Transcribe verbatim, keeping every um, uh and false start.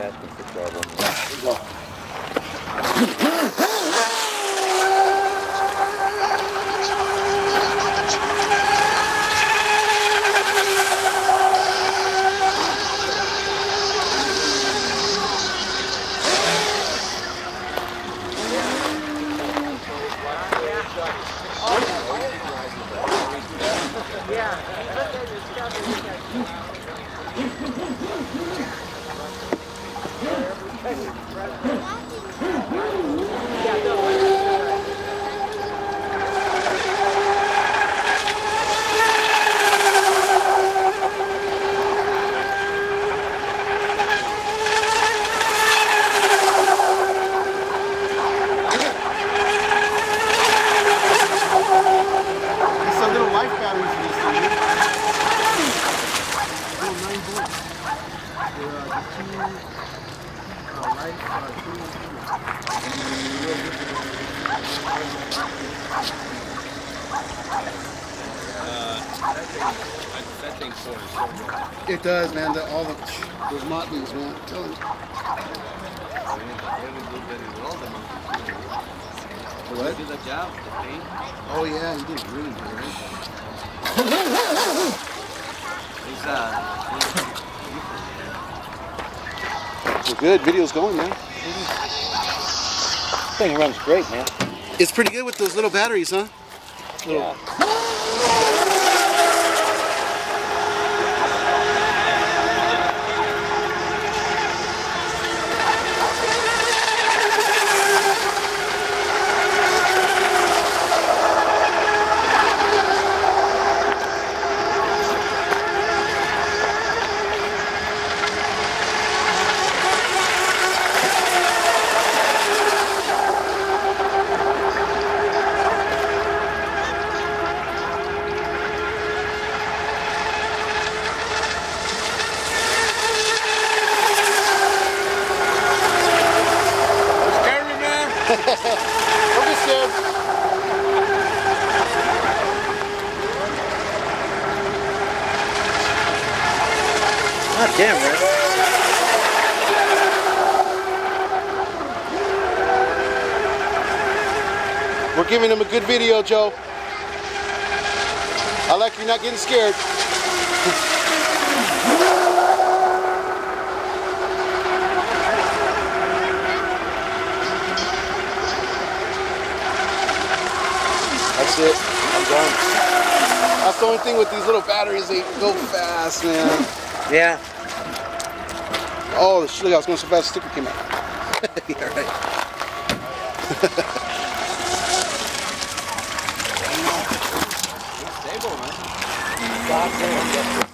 asking for trouble. It does, man. The, all the those motlins, man. I'm telling you. What? Did the job, the paint? Oh yeah, he did really good, right? It's uh. Well, good. Video's going, man. This thing runs great, man. It's pretty good with those little batteries, huh? Little. Yeah. Don't be scared. God damn, man. We're giving him a good video, Joe. I like you're not getting scared. That's it. I'm done. That's the only thing with these little batteries, they go fast, man. Yeah. Oh, look, I was going so fast, the sticker came out. Yeah, right. Stable, man. God damn.